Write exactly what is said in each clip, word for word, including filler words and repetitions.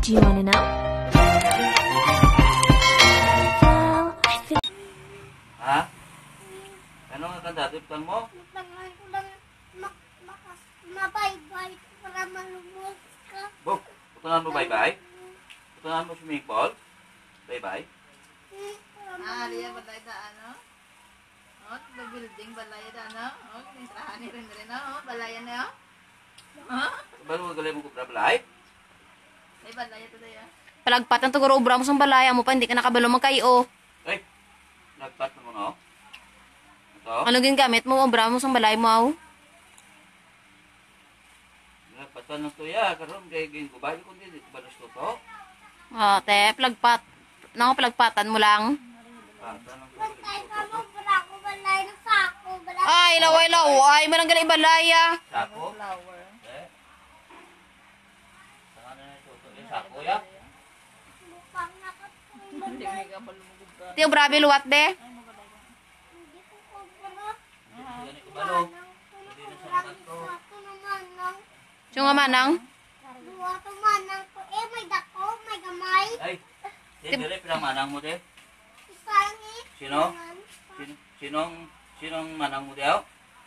Do you wanna know? Ha? Ano nga kandatipkan mo? Matangan ko lang mabaybay para malumos ka. Bok, putungan mo bye-bye? Putungan mo swimming pool? Bye-bye? Ah, dia balay da ano? Oh, the building balay da ano? Oh, tinrahan ni rin rin oh, balayan na oh. Ha? Baru galay mo kubra balay? Ay balay to daya. Palagpat ang tuguro ubra mo sa balaya mo pa, hindi ka nakabalo magkayo. Ay, nagpat mo no? Ito? Ano gingamit mo, ubra mo sa balay mo aw? Nagpatan ng tuya, karon kay gin ko ba? Kung di, balos to to? Oh, te, palagpat. Nang palagpatan mo lang. Ah, tanong ko. Magkay ka mo, wala ko balay na sako. Balay Ay, laway laway, manang gali balaya. Sako? Flower. Eh? Saan na ito? Yung sako ya? lupang na ka. Hindi ka balumugod ka. Tiyo, brabe luwat de. Hindi ko kubra. Ganit ko balo. Hindi na sa mga to. Sako naman lang. Siyo nga manang. Duwa to manang ko. Eh, may dako, may gamay. Ay, di, dire pinamanang mo de? Isang eh. Sino? Sin, sinong, sinong manang mo daw?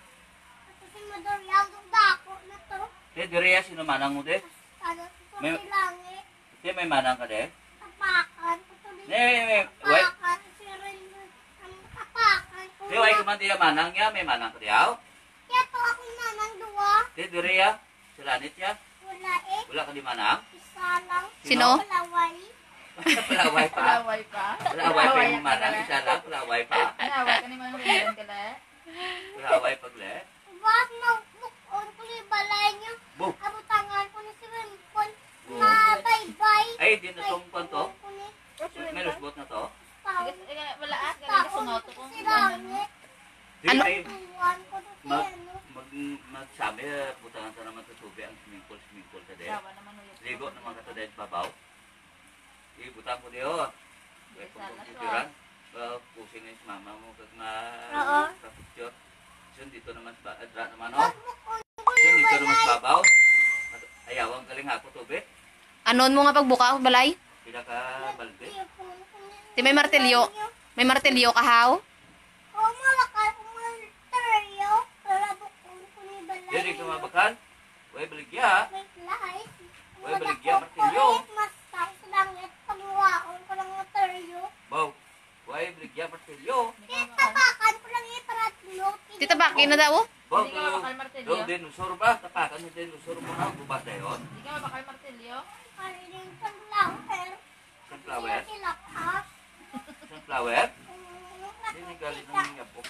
Ito si Madorial, yung dako na to. Di, dire ya, sino manang mo de? Ano, ito May- si Langit. Di, may manang ka de? Tapakan. Ito Di, din. may, may, wait. Tapakan. Si Rin. Ang tapakan. Di, wait, kuman di manang ya, may manang ka daw? Kaya to ako nanang duwa. Di, dire ya, silanit ya. Wala eh. Wala ka di manang? Isa lang. Sino? Palaway. Palaway pa. Palaway pa. Palaway pa yung manang, isa lang, palaway pa. Palaway ka ni man rin ka la. Palaway pagle. Wag na bukon ko yung balay niyo. Buk. Abutangan ko ni si Wimpon. Oo. Mabay-bay. Ay, di na tong kwanto. ko ni May lusbot na to. Pao. Wala at ka Taon sunod ko ko. si Langit. Di, Ano? ay, Tuwan ko to si mag, ano. mag, magsabi, butangan sa naman tutubi ang swimming pool, swimming pool ka de. Sawa naman uyot. Ligo naman ka to dahil babaw. Ibutang ko diyo. Kaya kung kumputuran, pusing na yung mama mo kag na Oo. kapicture. So, dito naman sa adra naman, Wag oh. bukon ko So, yung dito naman balay. sa babaw. Ayawang galing ako tubi. Anon mo nga pagbuka balay? Pila ka balbe. Tipon ko ni- Di may martilyo. May martilyo ka haw? Oh, malakal ko martilyo. Para bukon ko ni balay. Dili ka mabakan. Uy, baligya. Wait, lahat. Uy, baligya, martilyo. Mas tayo sa langit. Pagwaon ko ng martilyo. Baw. Uy, baligya, martilyo. Kaya tapakan ko lang yung para tinopin. Tita Baki na daw. Baw, Hindi ka do, mabakal martilyo? do, dinusor ba? Tapakan ni dinusor mo na. Bubat na yun. Hindi ka mabakal martilyo. Kariling sunflower. Sunflower. Sila ka. Sunflower. Dili galing ng yapok.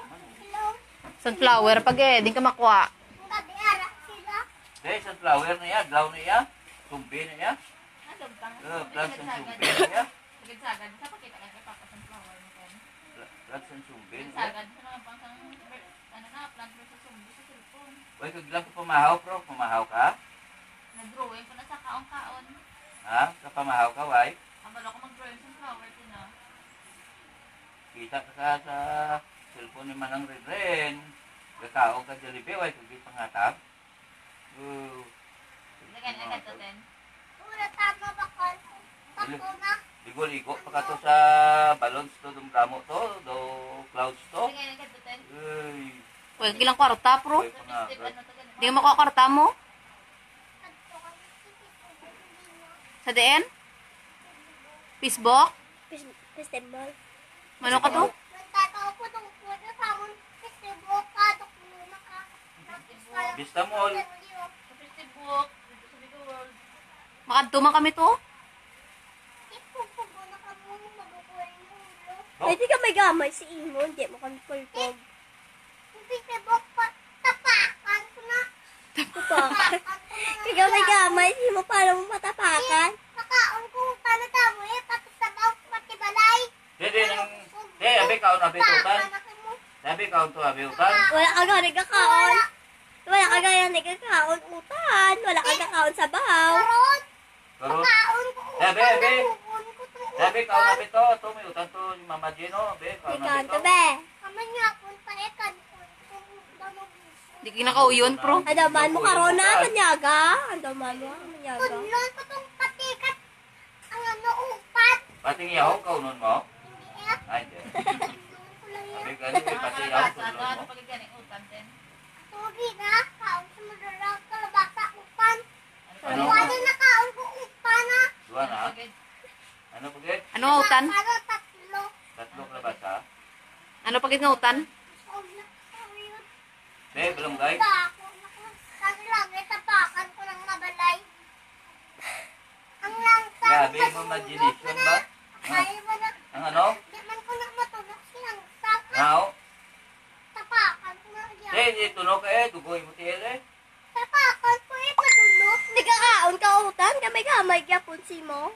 Sunflower pag eh, di ka makuha. Ang gabi ara sila. Dahil sunflower na yan, glaw na yan. Tumbi na yan. Ano bang? Uh, plants and sumbi na yan. Sagad sa pakita ka kay papa sa flower mo kan. Plants and sumbi na yan. Sagad sa mga pang sang ano na plant versus zombie sa cellphone. Uy, kaglang ko pamahaw, bro. Pamahaw ka? Nag-drawing ko na sa kaon-kaon. Ha? Kapamahaw ka, why? Ang balo ko mag-drawing sa flower din ah. Kita ka sa, sa cellphone ni Manang Ren-Ren. Gakaong ka Jollibee, why? Kagit pangatap. Uh, Lagyan na ganito din. Wala tama ba ko? Tako na. ligo-ligo pa ka to sa balloons to, dum damo to, do clouds to. Lagyan na ganito din. Uy, Uy, gilang kwarta, pro. uy, Step pangatap. ano to ganito. Di ka makuha kwarta mo? Adto ka ni Titi. Sa deen? Facebook? Festival. Mano ka to? Nagtataw ko tong puto sa amon festival ka. Tuklo na ka. Vista Mall. Sa Facebook, dito sa Big World. Makadto man kami to? Ipupugo na ka mo. Mabukuhay mo ulo. Oh, Pwede ka may gamay si Imo, hindi mo kami pulpog. Yung festival pa. Tapakan ko na. Tapakan. Tapakan ko na. Kaya may gamay si Imo, paano mo matapakan? Makaon ko tano tamo eh. Pati sa baw pati balay. Dede nang, de, abi kaon abi tutan. Tapakan mo. Abi kaon to abi utan. Wala ka gani kakaon. Wala ka gaya ni kakaon utan. Wala ka kakaon sa bahaw. Karon. Karon, Makaon ko. Ebe, ebe. Makaon ko to. abi kaon abi to, to may utan to yung Mama Gino, abi kaon Ikaw abi to to. be. Kaman nga po pa ekan ko. Di kinakauyon, pro. Adaman mo karon na, manyaga. Adaman mo, manyaga. Kunlon ko tong patikat Pating yaw, kaunon mo? Hindi eh. Ay, hindi. Doon ko lang yan. Sabi ka rin, may pati yaw, Kalabasa, kaunon ano mo. pag ganing utan din? Tugi na. Kaon sa madarang kalabasa upan. Ano? Wala na kaon ko upan na. Dua na? Pagid. Ano pagit? Ano nga utan? Para tatlo. Tatlo kalabasa. Ano pagit nga utan? Oh, nakayot. Say, belum guys. Ako, naku, kasi lang, eh, tapakan ko ng mabalay. Ang langsa. Grabe mo imagination ba? Kaya mo na, Ang ano? di man ko na matulog silang saka. Now? Tapakan ko na yan. Say, ituno ka eh. Dugoy mo tiyan eh. Tapakan ko eh, madulog. Hindi ka kaon ka utan. Kamay-kamay gyapon si mo.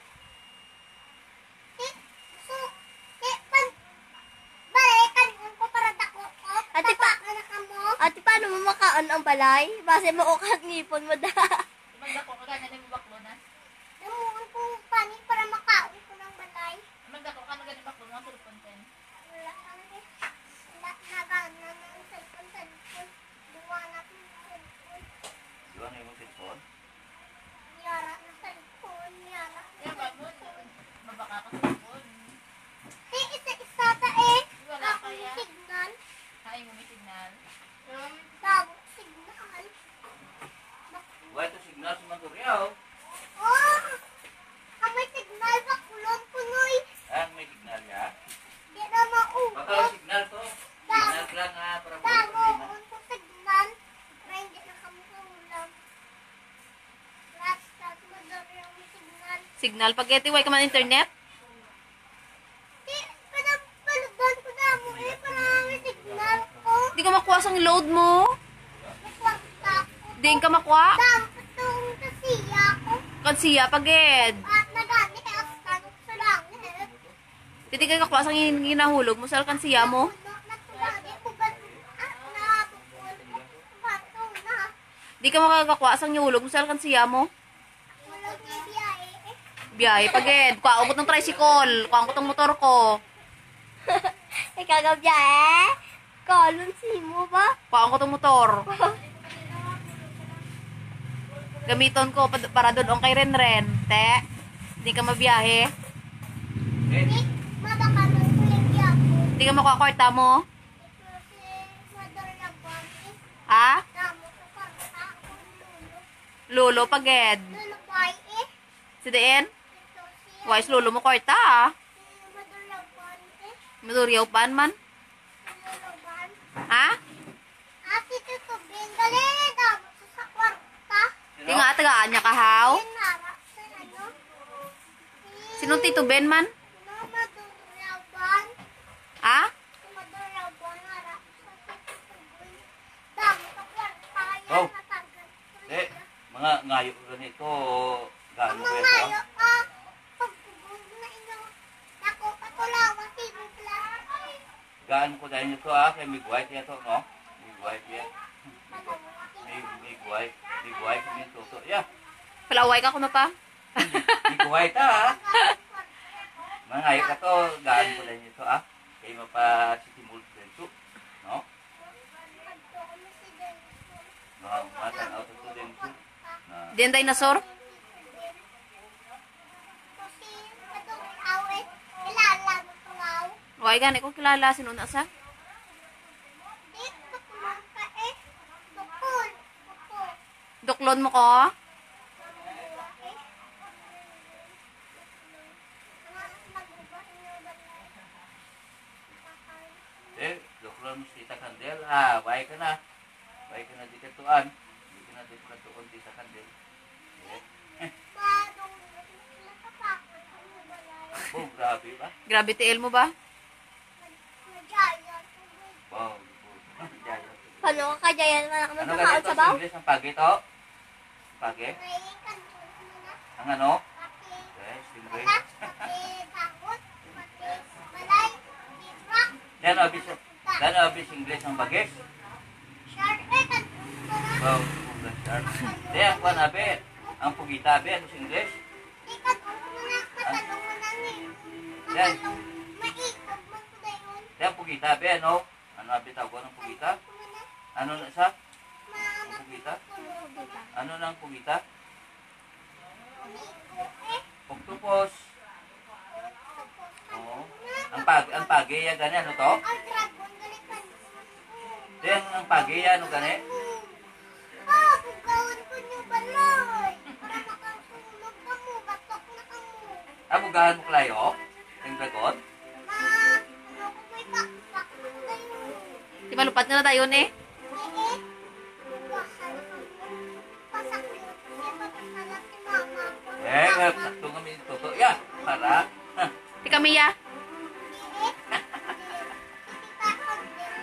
Eh, so, eh, pan, balikan ko para dako ko. Ate pa- Tapakan na ka mo. Ate, paano mo makaon ang balay? Base mo ukag ngipon mo da. Magdako ka ganyan yung baklo na. Namuhan ko pani para makaon ko ng balay. Magdako ka na ganyan baklo na sulpon din. Wala kang eh. Wala na gana ng cellphone-cellphone. Duwa na ko ng cellphone. Dua na yung cellphone. Yara na cellphone. Yara. Kaya ba mo, mabaka ka sa sulpon. Eh, isa-isa ta eh. Wala Ako kaya. yung signal. Kain mo may signal. Tawag signal. Buhay ito signal sa Manturyaw. Oh! Ang may signal ba? Kulong punoy. Ah, may signal ya. Di na Baka mauot. signal to. Signal lang nga para buhay Damo, problema. unto signal. Pero hindi na kami kaulam. Last start mo daw yung signal. Signal. Pagketi, way ka man internet? Di, panapalugan ko na mo eh. Para may signal ko. Di ka makuha sang load mo. May kwanta ko. Di ka makuha. Damo, itong kasiya ko. Kansiya, pagid. At nagani eh, askan ko sa langit. Di ka kakuha sang hin- hinahulog mo sa kansiya mo. Puno na tulagi ko ba? Ah, nabukol ko. Bato na. Di ka makakakuha sang hinahulog mo sa kansiya mo. Walang bibiyahe eh. Biyahe, pagid. Kuha ko ng tricycle. Kuha ko ng motor ko. Ikaw gabya eh. Kalon si mo ba? Kuha ko ng motor. Gamiton ko pa- para doon kay Renren. Te, di ka mabiyahe. Eh, Eh, mabaka ng kuligya ko. Di ka makuha kwarta mo. Kasi madalaban eh. Ha? Damo ko karta ako lulo. Lulo, pagid. Lulubay eh. Si Deen? Ito siya. Wais lulo mo kwarta ah. Eh, madalaban eh. Maduryaw pan man. Luluban. Ha? Ate, ito bengali. Damo ko sa kwarta. Di nga tagaan niya kahaw. Yan harap sa ano. Eh, Sinong Tito Ben man? no, madalaban. Ha? Madalaban harap sa titutuboy. Damo ko kwarta. Yan Oh. natagal ko eh, siya. mga ngayo ko ganito. Gaano Ang ko mga ito? yo, ah, pagkubog na ino. Nako, patulawa, tinupla. Gaano ko dahil ito ah. Kaya may guway ito, no? May guway yan. May, may guway. May guway ko yung toto. Yeah. Palaway ka kuno pa. May guway ta ah. Mga ngayo ka to. Gaano ko dahil ito ah. Kaya mapasitimul dito. No? No, matanaw sa to din ito. Na, Di ang dinosaur? Kasi, katong awit, kilala mo tungaw. Why gani ko kilala sinuna sa? Di, tukulong ka eh. Tukul, tukul. Duklon mo ko. Mamuwa eh. Mga magubah niyo balay. Kakain. eh, dokron mo si Tita Candel. Ah, way ka na. Way ka na di katuan. Di ka na di katuan di sa Candel. Eh, Badong, nakapakan ko mo balay. oh, grabe ba? Grabe tiil mo ba? Nagyaya, tubig. Wow. Jaya. Paano ka kaya yan? Wala ka Ano magkakaon ganito sa sa baw? English ang pagi to? Pagi? May kanto mo na. Ang ano? Pati, Eh, stingray. balat, pati bangot, pati balay, pati rock. Yan o, bis, yan o, bis English ang bagis. Shark, eh, kanto mo na. Wow, English sharp. Di, ang kwan abe. Ang pugita abe, ano sa English? Di kanto mo na, katalong mo na ni. Yan. Katalong, maikog mo ko na yun. Di, ang pugita abe, ano? Ano abe tawag ng pugita? Kanto mo na. Ano na sa? Mama, Ang pugita? pugita. Ano na ang pugita? Umigo, eh. Octopus. pag ang pagi ya gani ano to? Ang dragon, galikan. Yan ang pagi ya ano gani? Ah, bugawan ko niyo balay. Para makatulog ka mo, batok na ka mo. Abugahan mo klayo? Ang dragon? Ma, ano ko may pakpak na kayo. Di ba lupat na tayo ni? Eh, eh. Bugahan ka mo. Pasak mo. Kasi pagkasalat si mama ko. Eh, sakto kami dito to. Ya, para. Di kami ya. Eh, eh. Tita ko din.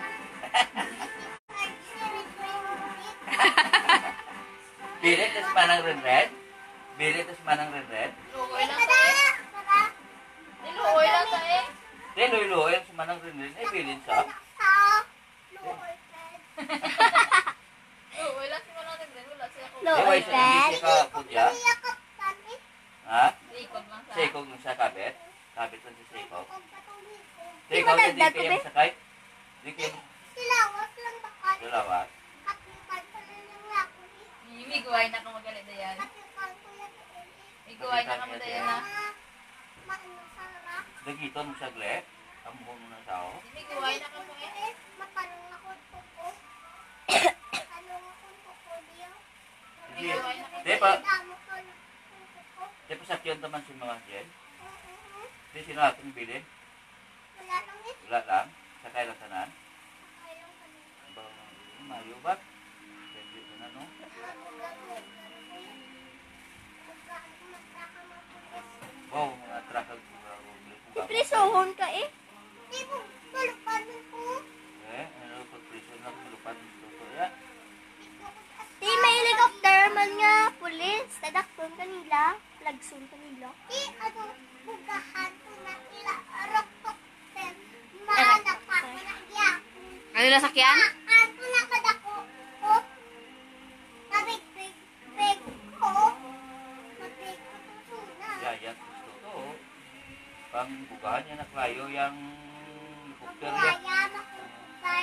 Bilit tas manang ren-ren? Bilit tas manang ren-ren? Luoy lang Tara, sa eh. tara. Niluoy lang sa eh. Di loy-loy ang sumanang ren-ren. Eh, bilin sa. Sa Lord, Fred. Luoy lang si Manang rin. Wala siya ko. Di Loy, ba isa hindi siya ka pudya? Iyakap kami. Ha? Ikot lang sa. Seikog yung sa kabit? Kabit lang si Seikog. Kung patuloy ko. Seikog, Di ba hindi dagdag kayo ko, be? masakay? Hindi kayo Silawas lang bakal. dalawa. Kapikan ko lang yung ako. Imiguay na kung magalit na yan. Kapikan ko lang yung Iguay na kamo dayan na. Maano sarap. Dagiton mo siya gle. Ang buong na sao. Imiguay na kamo eh. Eh, matanong ako ko. Tanong ako ko diyo. Hindi. Imiguay na kamo. Di pa, Damo ko ko. di pa sakyan naman si mga Jen. Mhm. Di sino natin bilin? Wala lang eh. Wala lang. Sakay lang tanan. Ayaw ka na. Ba, mayo ba? Pwede ko na no? Wow, mga truck ang Ipresohon ka eh. Di mo, malupanan ko. Eh, ano pag prison na lupan ng toto ya? Di may helicopter man nga, pulis. Tadakton kanila. Lagsun kanila. Di, ano, bugahan ko na ila, roktok ten. Mahanap pa ko na iya. Ano na sakyan? Mahaan ko na kadako ko. Nabig-big, big ko. Mabig ko tutuna. Ya, yan gusto to. Pang bukahan niya na klayo yung helicopter ya. Kaya makutay.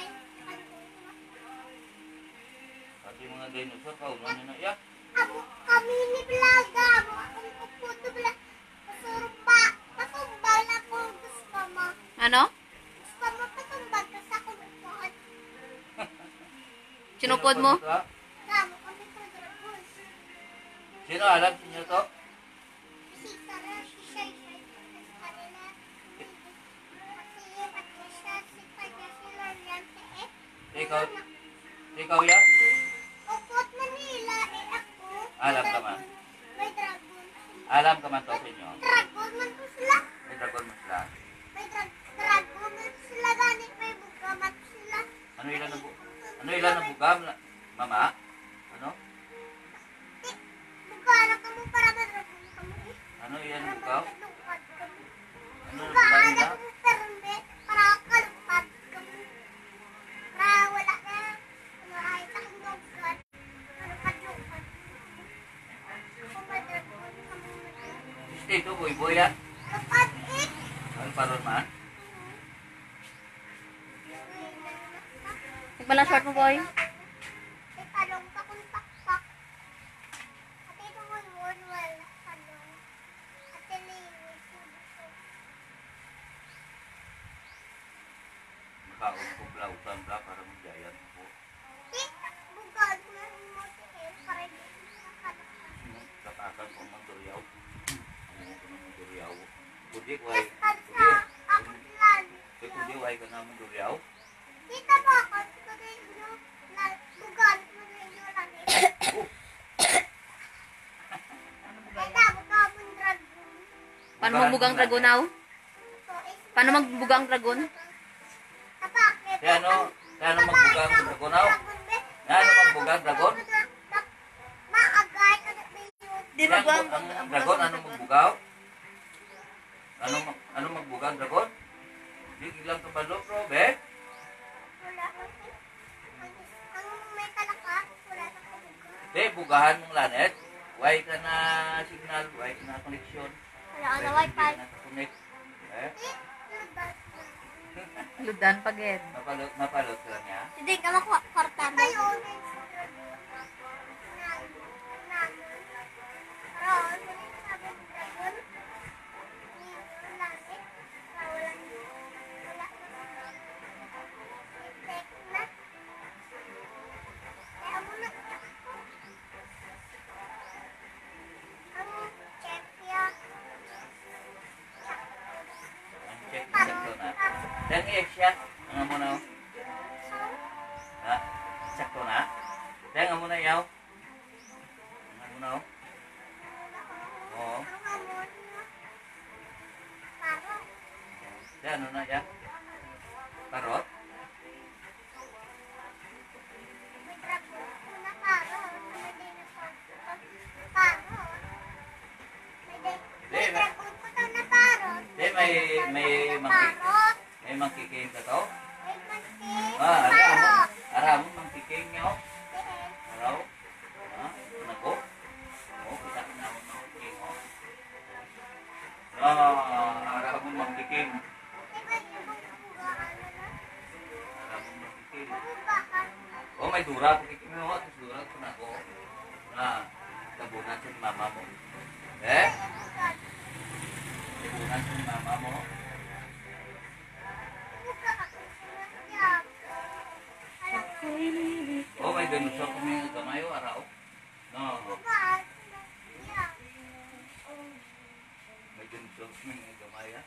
Pati mga dinosaur, kaunan niya na ya. Amo kami ni Blaga. Amo akong kuputo bla. Pasurpa. Patumbal na ko. Gusto mo. Ano? Gusto mo patumbal. Kasi ako nagpuan. Sinupod mo? Sino pa dito, ha? Amo kami sa dragon. Sino alam sa inyo to? Si Sarah, si Shay, Shay. Sa kanila. Kasi Patricia, si Tanya, si Lorian, si Ed. Ikaw, ikaw ya? Upot Manila, eh ako. Alam ka Dragon. man. May dragon. Alam ka man to sa inyo? Dragon man ko sila. May dragon mo sila. May drag dragon man sila. Ganit may bugamat sila. Ano ilan na bu Ano ilan na bugam? Mama? Ano? Eh, bugana ka mo para madragon ka mo eh. Ano ilan na Para bugaw? magkalupad ka mo. Ano na bugam Bugana nila? ka mo perme para kalupad ka mo. Para wala na. Ano ay sa kong kalupad-lupad. Ako madragon ka mo. Dito, boy boy ya? Lupad eh. Ano paron man? Nagpala short mo, boy. May talong pa kung pakpak. At ito mo yun, wala talong. At tiniwis mo dito. Makaon ko blautan bla para magjayan ko. Eh, bugan mo mo si El para hindi sa kanakan. Katakan ko magduryaw. Ano ko na magduryaw. Kudi ko ay. Yes, kansa, ako lan. Kudi kudi ay ka na magduryaw. Kita mo ako, ko din nyo, na bugan mo din nyo lang eh. Ay, damo ka mong dragon. Paano magbugang dragonaw? Ito is... Paano magbugang dragon? Kapakit. Kaya ano? Kaya ano magbugang dragonaw? Kaya ano magbugang dragon? Maagay ka na yun. Di Yan, ba ba ang ang dragon ano magbugaw? Ano mag- ano magbugang dragon? Di ilang kabalo bro, be? Wala kasi. Ang, ang may talakas, wala na kabuga. Di bugahan mong lanet. Way ka na signal, way ka na connection. Wala ka na wifi. Connect. Eh, Eh, labas na. Ludan pa, Ged. napalot, napalot ka lang niya. Hindi ka makwarta mo. Kayo, may dragon. Nang- nang- Roon, wala yung sabi ng dragon. Yung langit, kawalan yun. Dan i-egg siya. Ang mo na. Ha? Sakto na. Dan ang mo na yaw. Ang mo na. Oo. Dan ano na ya? Parot? Di, may, may mangkik. May mangkiking ka to? Ah, ara mo. Ara mo mangkiking nyo? Araw? Ha? Nako? Oo, kita na ako mangkiking mo. Ah, ara mo mangkiking. Ara mo mangkiking. Oh, may dura. Pakiking mo. Tapos dura ko na ako. Na, tabunan sa mama mo. Eh? Tabunan sa mama mo. Oh, may ganun siya kung may gamayo, araw. No. May ganun siya kung may gamaya.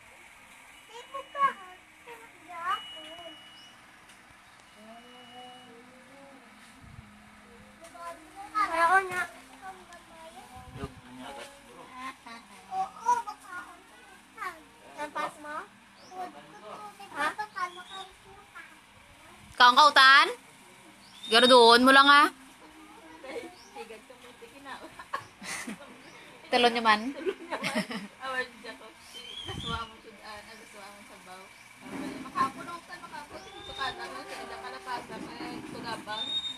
Ako na. Look, nanyagat siguro. Nampas mo? Kaong kautan? Garo doon mo lang ah. Talon niya man. Awal dyan ko. Naswa mo sa daan. Naswa mo sa baw. Makapunutan, makapunutan. Sukatan mo. Sa ilang kalapas. Tugabang.